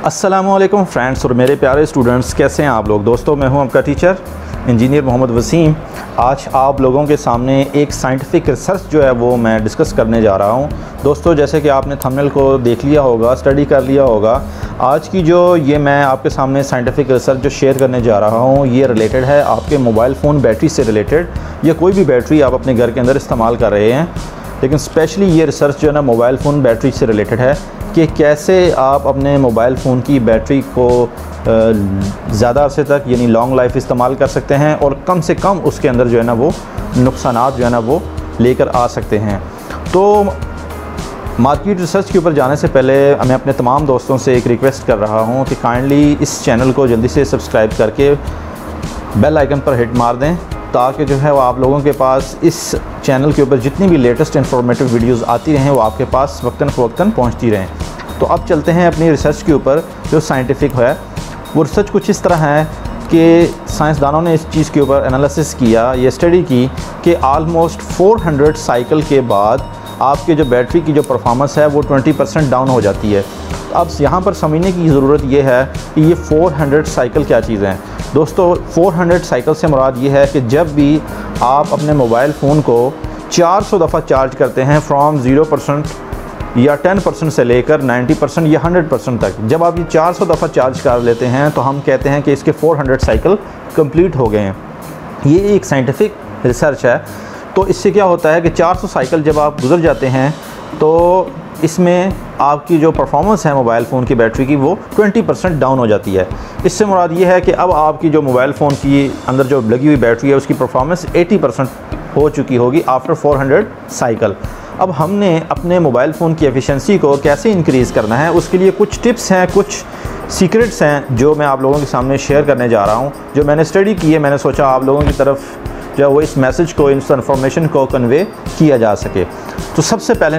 अस्सलामुअलैकुम फ्रेंड्स और मेरे प्यारे स्टूडेंट्स, कैसे हैं आप लोग। दोस्तों, मैं हूं आपका टीचर इंजीनियर मोहम्मद वसीम। आज आप लोगों के सामने एक साइंटिफिक रिसर्च जो है वो मैं डिस्कस करने जा रहा हूं। दोस्तों, जैसे कि आपने थंबनेल को देख लिया होगा, स्टडी कर लिया होगा, आज की जो ये मैं आपके सामने साइंटिफिक रिसर्च जो शेयर करने जा रहा हूँ ये रिलेटेड है आपके मोबाइल फ़ोन बैटरी से रिलेटेड, या कोई भी बैटरी आप अपने घर के अंदर इस्तेमाल कर रहे हैं, लेकिन स्पेशली ये रिसर्च जो है ना मोबाइल फ़ोन बैटरी से रिलेटेड है कि कैसे आप अपने मोबाइल फ़ोन की बैटरी को ज़्यादा अरसे तक यानी लॉन्ग लाइफ इस्तेमाल कर सकते हैं और कम से कम उसके अंदर जो है ना वो नुकसानात जो है ना वो लेकर आ सकते हैं। तो मार्केट रिसर्च के ऊपर जाने से पहले मैं अपने तमाम दोस्तों से एक रिक्वेस्ट कर रहा हूँ कि काइंडली इस चैनल को जल्दी से सब्सक्राइब करके बेल आइकन पर हिट मार दें, ताकि जो है वो आप लोगों के पास इस चैनल के ऊपर जितनी भी लेटेस्ट इन्फॉर्मेटिव वीडियोस आती रहें वो आपके पास वक्तन फ़वक्तन पहुंचती रहें। तो अब चलते हैं अपनी रिसर्च के ऊपर जो साइंटिफिक है। वो रिसर्च कुछ इस तरह है कि साइंसदानों ने इस चीज़ के ऊपर एनालिसिस किया, ये स्टडी की कि आलमोस्ट 400 साइकिल के बाद आपके जो बैटरी की जो परफॉर्मेंस है वो 20% डाउन हो जाती है। अब यहाँ पर समझने की ज़रूरत ये है कि ये 400 साइकिल क्या चीज़ हैं। दोस्तों, 400 साइकिल से मुराद ये है कि जब भी आप अपने मोबाइल फ़ोन को 400 दफ़ा चार्ज करते हैं फ्रॉम 0% या 10% से लेकर 90% या 100% तक, जब आप ये 400 दफ़ा चार्ज कर लेते हैं तो हम कहते हैं कि इसके 400 साइकिल कंप्लीट हो गए हैं। ये एक साइंटिफिक रिसर्च है। तो इससे क्या होता है कि 400 साइकिल जब आप गुजर जाते हैं तो इसमें आपकी जो परफॉर्मेंस है मोबाइल फ़ोन की बैटरी की वो 20% डाउन हो जाती है। इससे मुराद ये है कि अब आपकी जो मोबाइल फ़ोन की अंदर जो लगी हुई बैटरी है उसकी परफॉर्मेंस 80% हो चुकी होगी आफ्टर 400 साइकिल। अब हमने अपने मोबाइल फ़ोन की एफिशिएंसी को कैसे इंक्रीज़ करना है, उसके लिए कुछ टिप्स हैं, कुछ सीक्रेट्स हैं जो मैं आप लोगों के सामने शेयर करने जा रहा हूँ, जो मैंने स्टडी की है। मैंने सोचा आप लोगों की तरफ जो वो इस मैसेज को, इस इन्फॉर्मेशन को कन्वे किया जा सके। तो सबसे पहले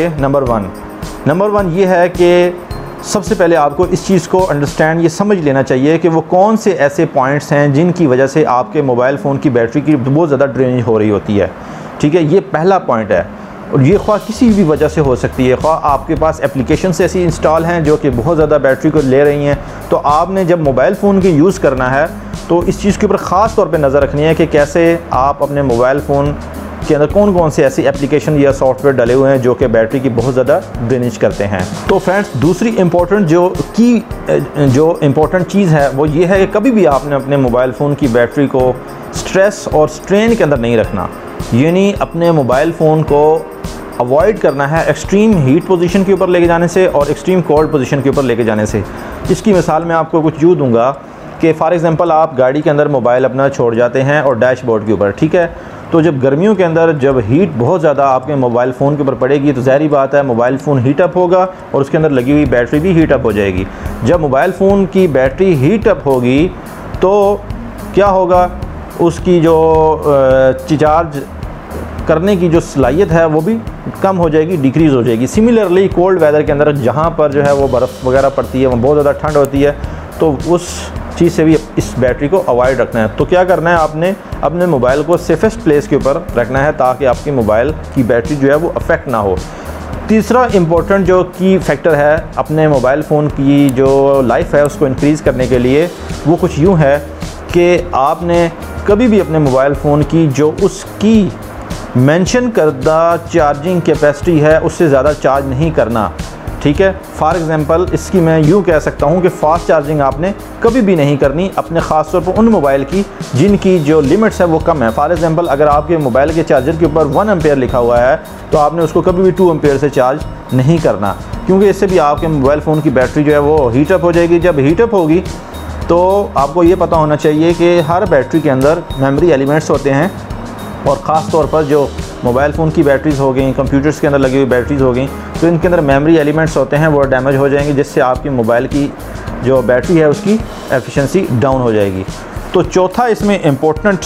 नंबर वन ये है कि सबसे पहले आपको इस चीज़ को अंडरस्टैंड, ये समझ लेना चाहिए कि वो कौन से ऐसे पॉइंट्स हैं जिनकी वजह से आपके मोबाइल फ़ोन की बैटरी की बहुत ज़्यादा ड्रेनेज हो रही होती है। ठीक है, ये पहला पॉइंट है और ये ख्वाह किसी भी वजह से हो सकती है। ख्वाह आपके पास एप्लीकेशंस ऐसी इंस्टॉल हैं जो कि बहुत ज़्यादा बैटरी को ले रही हैं, तो आपने जब मोबाइल फ़ोन की यूज़ करना है तो इस चीज़ के ऊपर ख़ास तौर पे नज़र रखनी है कि कैसे आप अपने मोबाइल फ़ोन के अंदर कौन कौन से ऐसी एप्लीकेशन या सॉफ्टवेयर डले हुए हैं जो कि बैटरी की बहुत ज़्यादा ड्रेनेज करते हैं। तो फ्रेंड्स, दूसरी इम्पोर्टेंट जो इम्पोर्टेंट चीज़ है वो ये है कि कभी भी आपने अपने मोबाइल फ़ोन की बैटरी को स्ट्रेस और स्ट्रेन के अंदर नहीं रखना, यानी अपने मोबाइल फ़ोन को अवॉइड करना है एक्सट्रीम हीट पोजीशन के ऊपर लेके जाने से और एक्सट्रीम कोल्ड पोजीशन के ऊपर लेके जाने से। इसकी मिसाल मैं आपको कुछ यूँ दूंगा कि फॉर एग्जांपल आप गाड़ी के अंदर मोबाइल अपना छोड़ जाते हैं और डैशबोर्ड के ऊपर, ठीक है, तो जब गर्मियों के अंदर जब हीट बहुत ज़्यादा आपके मोबाइल फ़ोन के ऊपर पड़ेगी तो ज़ाहिर बात है मोबाइल फ़ोन हीट अप होगा और उसके अंदर लगी हुई बैटरी भी हीट अप हो जाएगी। जब मोबाइल फ़ोन की बैटरी हीट अप होगी तो क्या होगा, उसकी जो चार्ज करने की जो सलाहियत है वो भी कम हो जाएगी, डिक्रीज़ हो जाएगी। सिमिलरली कोल्ड वेदर के अंदर जहाँ पर जो है वो बर्फ़ वगैरह पड़ती है, वहाँ बहुत ज़्यादा ठंड होती है, तो उस चीज़ से भी इस बैटरी को अवॉइड रखना है। तो क्या करना है, आपने अपने मोबाइल को सेफेस्ट प्लेस के ऊपर रखना है ताकि आपकी मोबाइल की बैटरी जो है वो अफेक्ट ना हो। तीसरा इम्पोर्टेंट जो की फैक्टर है अपने मोबाइल फ़ोन की जो लाइफ है उसको इंक्रीज़ करने के लिए, वो कुछ यूँ है कि आपने कभी भी अपने मोबाइल फ़ोन की जो उसकी मेंशन करदा चार्जिंग कैपेसिटी है उससे ज़्यादा चार्ज नहीं करना। ठीक है, फॉर एग्ज़ाम्पल इसकी मैं यूँ कह सकता हूँ कि फ़ास्ट चार्जिंग आपने कभी भी नहीं करनी अपने ख़ास तौर पर उन मोबाइल की जिनकी जो लिमिट्स है वो कम है। फॉर एग्ज़ाम्पल अगर आपके मोबाइल के चार्जर के ऊपर 1 एम्पेयर लिखा हुआ है तो आपने उसको कभी भी 2 एम्पेयर से चार्ज नहीं करना, क्योंकि इससे भी आपके मोबाइल फ़ोन की बैटरी जो है वो हीटअप हो जाएगी। जब हीटअप होगी तो आपको ये पता होना चाहिए कि हर बैटरी के अंदर मेमोरी एलिमेंट्स होते हैं और ख़ास तौर पर जो मोबाइल फ़ोन की बैटरीज़ हो गई, कंप्यूटर्स के अंदर लगी हुई बैटरीज़ हो गई, तो इनके अंदर मेमोरी एलिमेंट्स होते हैं वो डैमेज हो जाएंगे, जिससे आपकी मोबाइल की जो बैटरी है उसकी एफिशिएंसी डाउन हो जाएगी। तो चौथा इसमें इम्पोर्टेंट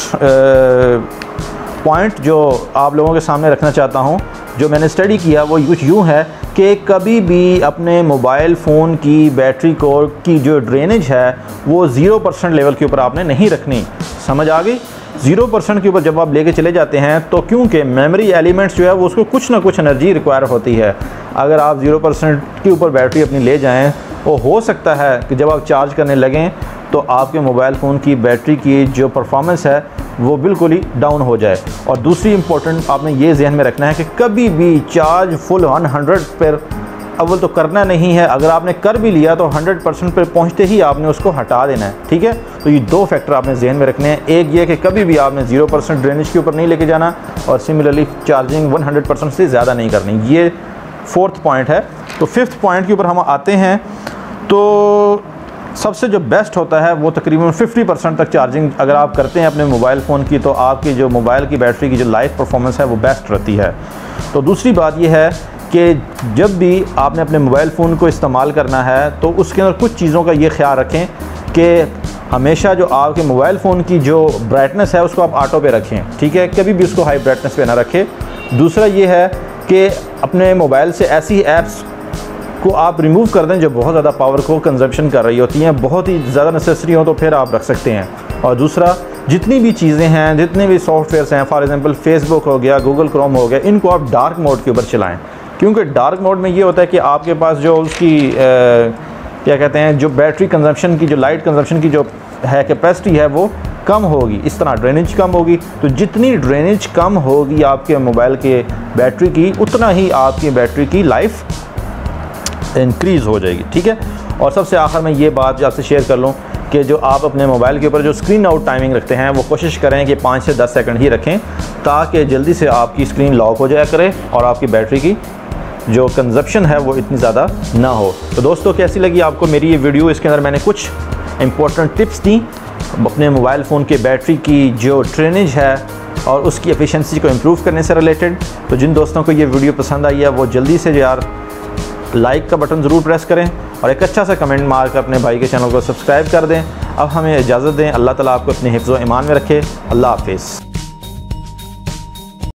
पॉइंट जो आप लोगों के सामने रखना चाहता हूँ, जो मैंने स्टडी किया, वो कुछ यूँ है कि कभी भी अपने मोबाइल फ़ोन की बैटरी को की जो ड्रेनेज है वो 0% लेवल के ऊपर आपने नहीं रखनी। समझ आ गई? 0% के ऊपर जब आप लेके चले जाते हैं तो क्योंकि मेमोरी एलिमेंट्स जो है वो उसको कुछ ना कुछ एनर्जी रिक्वायर होती है। अगर आप 0% के ऊपर बैटरी अपनी ले जाएं वो हो सकता है कि जब आप चार्ज करने लगें तो आपके मोबाइल फ़ोन की बैटरी की जो परफॉर्मेंस है वो बिल्कुल ही डाउन हो जाए। और दूसरी इम्पोर्टेंट आपने ये जहन में रखना है कि कभी भी चार्ज फुल 100 पर अव्वल तो करना नहीं है। अगर आपने कर भी लिया तो 100% पर पहुंचते ही आपने उसको हटा देना है, ठीक है। तो ये दो फैक्टर आपने जहन में रखने हैं। एक ये कि कभी भी आपने 0% ड्रेनेज के ऊपर नहीं लेके जाना, और सिमिलरली चार्जिंग 100% से ज़्यादा नहीं करनी। ये 4th पॉइंट है। तो 5th पॉइंट के ऊपर हम आते हैं। तो सबसे जो बेस्ट होता है वो तकरीबन 50% तक चार्जिंग अगर आप करते हैं अपने मोबाइल फ़ोन की, तो आपकी जो मोबाइल की बैटरी की जो लाइफ परफॉर्मेंस है वो बेस्ट रहती है। तो दूसरी बात ये है कि जब भी आपने अपने मोबाइल फ़ोन को इस्तेमाल करना है तो उसके अंदर कुछ चीज़ों का ये ख्याल रखें कि हमेशा जो आपके मोबाइल फ़ोन की जो ब्राइटनेस है उसको आप ऑटो पे रखें, ठीक है। कभी भी उसको हाई ब्राइटनेस पे ना रखें। दूसरा ये है कि अपने मोबाइल से ऐसी ऐप्स को आप रिमूव कर दें जो बहुत ज़्यादा पावर को कंजप्शन कर रही होती हैं। बहुत ही ज़्यादा नेसेसरी हो तो फिर आप रख सकते हैं। और दूसरा, जितनी भी चीज़ें हैं, जितने भी सॉफ्टवेयर्स हैं, फॉर एग्जांपल फेसबुक हो गया, गूगल क्रोम हो गया, इनको आप डार्क मोड के ऊपर चलाएं। क्योंकि डार्क मोड में ये होता है कि आपके पास जो उसकी क्या कहते हैं, जो बैटरी कंजप्शन की, जो लाइट कंजप्शन की जो है कैपेसिटी है वो कम होगी। इस तरह ड्रेनेज कम होगी। तो जितनी ड्रेनेज कम होगी आपके मोबाइल के बैटरी की, उतना ही आपकी बैटरी की लाइफ इंक्रीज़ हो जाएगी, ठीक है। और सबसे आखिर में ये बात आपसे शेयर कर लूँ कि जो आप अपने मोबाइल के ऊपर जो स्क्रीन आउट टाइमिंग रखते हैं वो कोशिश करें कि 5 से 10 सेकंड ही रखें, ताकि जल्दी से आपकी स्क्रीन लॉक हो जाया करे और आपकी बैटरी की जो कंजप्शन है वो इतनी ज़्यादा ना हो। तो दोस्तों, कैसी लगी आपको मेरी ये वीडियो? इसके अंदर मैंने कुछ इंपॉर्टेंट टिप्स दी अपने मोबाइल फ़ोन के बैटरी की जो ड्रेनेज है और उसकी एफिशिएंसी को इम्प्रूव करने से रिलेटेड। तो जिन दोस्तों को ये वीडियो पसंद आई है वो जल्दी से यार लाइक का बटन ज़रूर प्रेस करें और एक अच्छा सा कमेंट मार कर अपने भाई के चैनल को सब्सक्राइब कर दें। अब हमें इजाज़त दें। अल्लाह ताला आपको अपने हिफ्ज़ व ईमान में रखे। अल्लाह हाफ़िज़।